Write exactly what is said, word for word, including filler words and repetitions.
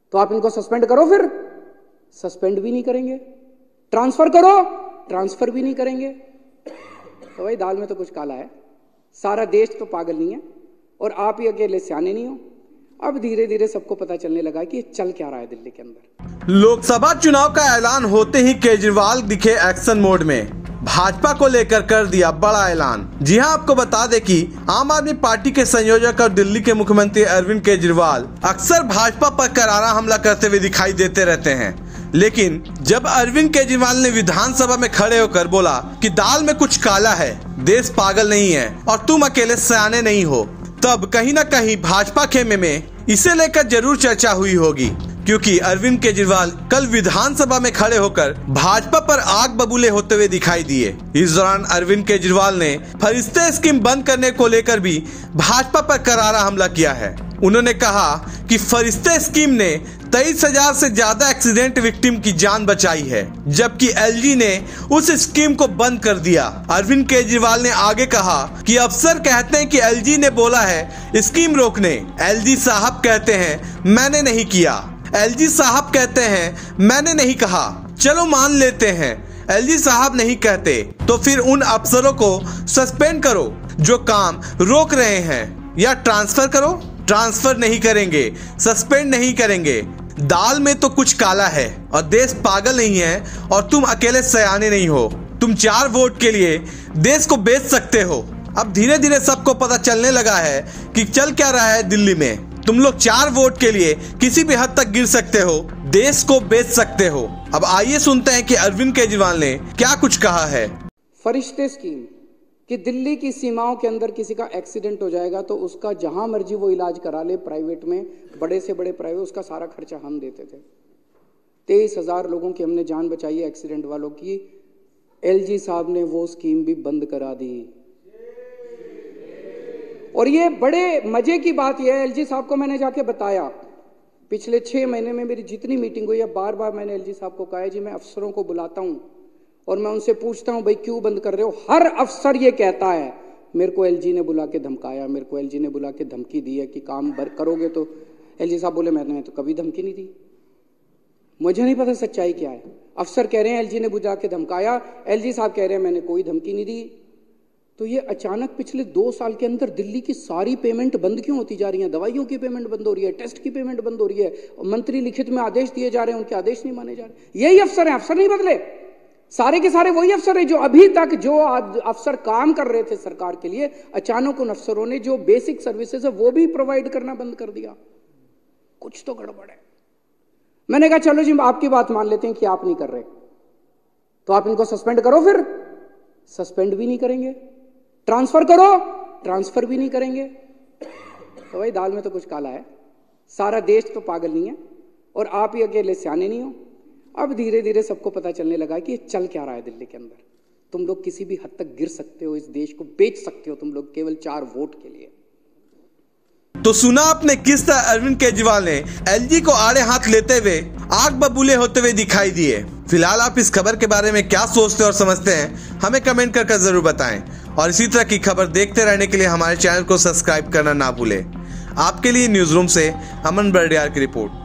तो आप इनको सस्पेंड करो, फिर सस्पेंड भी नहीं करेंगे। ट्रांसफर करो, ट्रांसफर भी नहीं करेंगे। तो भाई दाल में तो कुछ काला है। सारा देश तो पागल नहीं है और आप ही अकेले सियाने नहीं हो। अब धीरे धीरे सबको पता चलने लगा कि ये चल क्या रहा है दिल्ली के अंदर। लोकसभा चुनाव का ऐलान होते ही केजरीवाल दिखे एक्शन मोड में। भाजपा को लेकर कर दिया बड़ा ऐलान। जी हां, आपको बता दें कि आम आदमी पार्टी के संयोजक और दिल्ली के मुख्यमंत्री अरविंद केजरीवाल अक्सर भाजपा पर करारा हमला करते हुए दिखाई देते रहते हैं। लेकिन जब अरविंद केजरीवाल ने विधानसभा में खड़े होकर बोला कि दाल में कुछ काला है, देश पागल नहीं है और तुम अकेले सयाने नहीं हो, तब कहीं ना कहीं भाजपा खेमे में इसे लेकर जरूर चर्चा हुई होगी। क्योंकि अरविंद केजरीवाल कल विधानसभा में खड़े होकर भाजपा पर आग बबूले होते हुए दिखाई दिए। इस दौरान अरविंद केजरीवाल ने फरिश्ते स्कीम बंद करने को लेकर भी भाजपा पर करारा हमला किया है। उन्होंने कहा कि फरिश्ते स्कीम ने तेईस हजार से ज्यादा एक्सीडेंट विक्टिम की जान बचाई है, जबकि एलजी ने उस स्कीम को बंद कर दिया। अरविंद केजरीवाल ने आगे कहा कि अफसर कहते हैं कि एलजी ने बोला है स्कीम रोकने, एलजी साहब कहते हैं मैंने नहीं किया, एलजी साहब कहते हैं मैंने नहीं कहा। चलो मान लेते हैं एलजी साहब नहीं कहते, तो फिर उन अफसरों को सस्पेंड करो जो काम रोक रहे हैं, या ट्रांसफर करो। ट्रांसफर नहीं करेंगे, सस्पेंड नहीं करेंगे। दाल में तो कुछ काला है और देश पागल नहीं है और तुम अकेले सयाने नहीं हो। तुम चार वोट के लिए देश को बेच सकते हो। अब धीरे धीरे सबको पता चलने लगा है कि चल क्या रहा है दिल्ली में। तुम लोग चार वोट के लिए किसी भी हद तक गिर सकते हो, देश को बेच सकते हो। अब आइए सुनते हैं कि अरविंद केजरीवाल ने क्या कुछ कहा है। फरिश्ते स्कीम कि दिल्ली की सीमाओं के अंदर किसी का एक्सीडेंट हो जाएगा तो उसका जहां मर्जी वो इलाज करा ले, प्राइवेट में, बड़े से बड़े प्राइवेट, उसका सारा खर्चा हम देते थे। तेईस हजार लोगों की हमने जान बचाई है एक्सीडेंट वालों की। एलजी साहब ने वो स्कीम भी बंद करा दी। और ये बड़े मजे की बात यह है, एलजी साहब को मैंने जाके बताया, पिछले छह महीने में मेरी जितनी मीटिंग हुई है, बार बार मैंने एलजी साहब को कहा है जी मैं अफसरों को बुलाता हूं और मैं उनसे पूछता हूं भाई क्यों बंद कर रहे हो। हर अफसर ये कहता है मेरे को एलजी ने बुला के धमकाया, मेरे को एलजी ने बुला के धमकी दी है कि काम बर करोगे तो। एलजी साहब बोले मैंने तो कभी धमकी नहीं दी। मुझे नहीं पता सच्चाई क्या है। अफसर कह रहे हैं एलजी ने बुला के धमकाया, एलजी साहब कह रहे हैं मैंने कोई धमकी नहीं दी। तो ये अचानक पिछले दो साल के अंदर दिल्ली की सारी पेमेंट बंद क्यों होती जा रही है? दवाइयों की पेमेंट बंद हो रही है, टेस्ट की पेमेंट बंद हो रही है, मंत्री लिखित में आदेश दिए जा रहे हैं, उनके आदेश नहीं माने जा रहे। यही अफसर हैं, अफसर नहीं बदले, सारे के सारे वही अफसर हैं जो अभी तक जो अफसर काम कर रहे थे सरकार के लिए, अचानक उन अफसरों ने जो बेसिक सर्विसेज है वो भी प्रोवाइड करना बंद कर दिया। कुछ तो गड़बड़ है। मैंने कहा चलो जी आपकी बात मान लेते हैं कि आप नहीं कर रहे, तो आप इनको सस्पेंड करो, फिर सस्पेंड भी नहीं करेंगे। ट्रांसफर करो, ट्रांसफर भी नहीं करेंगे। तो भाई दाल में तो कुछ काला है। सारा देश तो पागल नहीं है और आप ही अकेले सियाने नहीं हो। अब धीरे धीरे सबको पता चलने लगा कि ये चल क्या रहा है दिल्ली के अंदर। तुम लोग किसी भी हद तक गिर सकते हो, इस देश को बेच सकते हो तुम लोग केवल चार वोट के लिए। तो सुना आपने किस तरह अरविंद केजरीवाल ने एलजी को आड़े हाथ लेते हुए आग बबूले होते हुए दिखाई दिए। फिलहाल आप इस खबर के बारे में क्या सोचते और समझते हैं हमें कमेंट कर कर जरूर बताएं और इसी तरह की खबर देखते रहने के लिए हमारे चैनल को सब्सक्राइब करना ना भूलें। आपके लिए न्यूज रूम से अमन बर्डियार की रिपोर्ट।